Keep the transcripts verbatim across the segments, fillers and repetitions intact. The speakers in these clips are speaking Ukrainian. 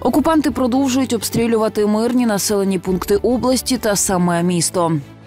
Окупанти продовжують обстрілювати мирні населені пункти області та саме місто.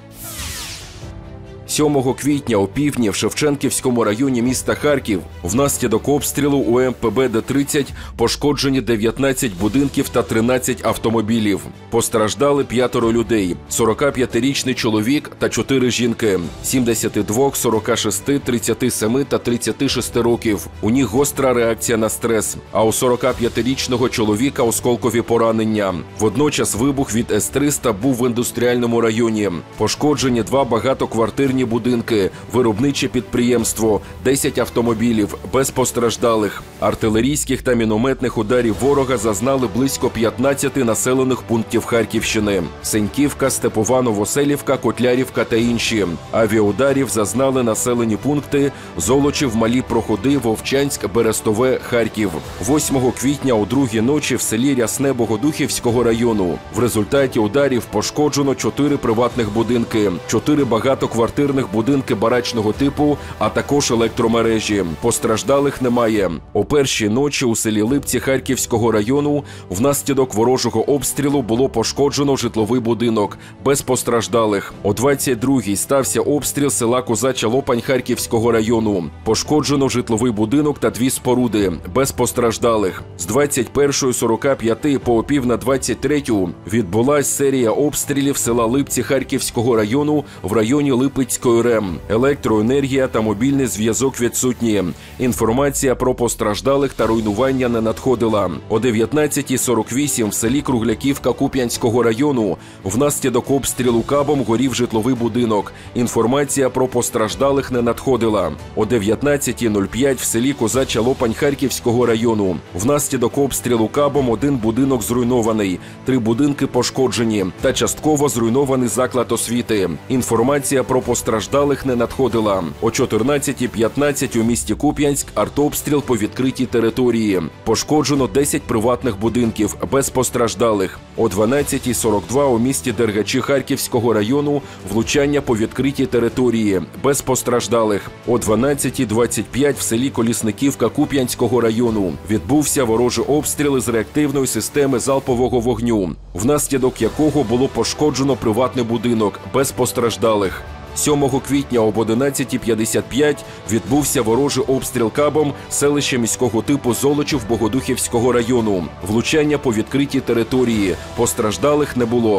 сьомого квітня опівдні в Шевченківському районі міста Харків внаслідок обстрілу у ем пе бе де тридцять пошкоджені дев'ятнадцять будинків та тринадцять автомобілів. Постраждали п'ятеро людей – сорокап'ятирічний чоловік та чотири жінки – сімдесят два, сорок шість, тридцять сім та тридцять шість років. У них гостра реакція на стрес, а у сорокап'ятирічного чоловіка осколкові поранення. Водночас вибух від ес триста був в індустріальному районі. Пошкоджені два багатоквартирні будинки, виробниче підприємство, десять автомобілів, без постраждалих. Артилерійських та мінометних ударів ворога зазнали близько п'ятнадцяти населених пунктів Харківщини – Сеньківка, Степово, Новоселівка, Котлярівка та інші. Авіаударів зазнали населені пункти Золочів, Малі Проходи, Вовчанськ, Берестове, Харків. восьмого квітня о другій ночі в селі Рясне Богодухівського району. В результаті ударів пошкоджено чотири приватних будинки, чотири багатоквартирних будинки барачного типу, а також електромережі. Постраждалих немає. О першій ночі у селі Липці Харківського району внаслідок ворожого обстрілу було пошкоджено житловий будинок, без постраждалих. О двадцять другій стався обстріл села Козача Лопань Харківського району. Пошкоджено житловий будинок та дві споруди, без постраждалих. З двадцять першої сорок п'ять по опів на двадцять третю відбулась серія обстрілів села Липці Харківського району в районі Липецької РЕМ. Електроенергія та мобільний зв'язок відсутні. Інформація про постраждалих та руйнування не надходила. О дев'ятнадцятій сорок вісім в селі Кругляківка Куп'янського району внаслідок обстрілу кабом горів житловий будинок. Інформація про постраждалих не надходила. О дев'ятнадцятій нуль п'ять в селі Козача Лопань Харківського району внаслідок обстрілу кабом один будинок зруйнований, три будинки пошкоджені та частково зруйнований заклад освіти. Інформація про постраждалих не надходила. О чотирнадцятій п'ятнадцять у місті Куп'янськ артобстріл по відкритій території. Пошкоджено десять приватних будинків, без постраждалих. О дванадцятій сорок два у місті Дергачі Харківського району влучання по відкритій території, без постраждалих. О дванадцятій двадцять п'ять в селі Колісниківка Куп'янського району відбувся ворожий обстріл із реактивної системи залпового вогню, внаслідок якого було пошкоджено приватний будинок, без постраждалих. сьомого квітня об одинадцятій п'ятдесят п'ять відбувся ворожий обстріл кабом селища міського типу Золочів Богодухівського району. Влучання по відкритій території. Постраждалих не було.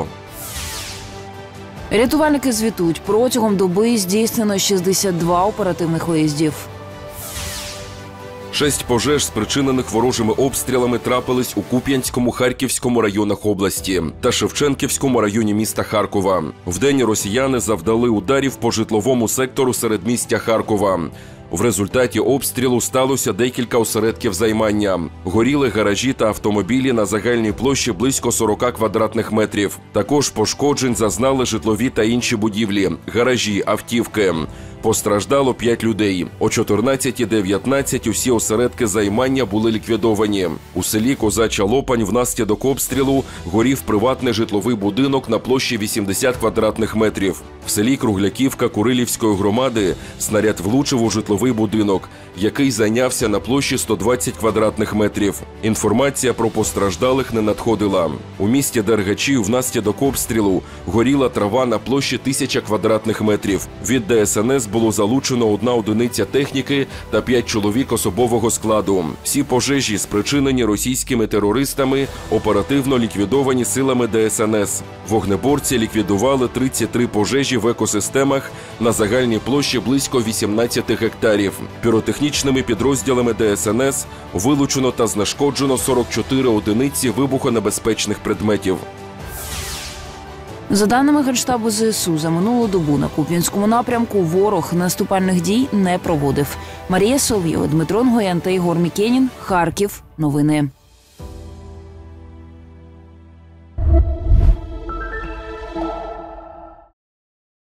Рятувальники звітують, протягом доби здійснено шістдесят два оперативних виїздів. Шесть пожеж, спричинених ворожими обстрілами, трапились у Куп'янському, Харківському районах області та Шевченківському районі міста Харкова. Вдень росіяни завдали ударів по житловому сектору середмістя Харкова. В результаті обстрілу сталося декілька осередків займання. Горіли гаражі та автомобілі на загальній площі близько сорока квадратних метрів. Також пошкоджень зазнали житлові та інші будівлі, гаражі, автівки. Постраждало п'ять людей. О чотирнадцятій дев'ятнадцять усі осередки займання були ліквідовані. У селі Козача Лопань внаслідок обстрілу горів приватний житловий будинок на площі вісімдесят квадратних метрів. В селі Кругляківка Курилівської громади снаряд влучив у житловий будинок, який зайнявся на площі сто двадцять квадратних метрів. Інформація про постраждалих не надходила. У місті Дергачі внаслідок обстрілу горіла трава на площі тисяча квадратних метрів. Від де ес ен ес було залучено одна одиниця техніки та п'ять чоловік особового складу. Всі пожежі, спричинені російськими терористами, оперативно ліквідовані силами де ес ен ес. Вогнеборці ліквідували тридцять три пожежі в екосистемах на загальній площі близько вісімнадцяти гектарів. Піротехнічними підрозділами де ес ен ес вилучено та знешкоджено сорок чотири одиниці вибухонебезпечних предметів. За даними Генштабу зе ес у, за минулу добу на Куп'янському напрямку ворог наступальних дій не проводив. Марія Соловйова, Дмитро Нгоєн та Ігор Мікенін. Харків. Новини.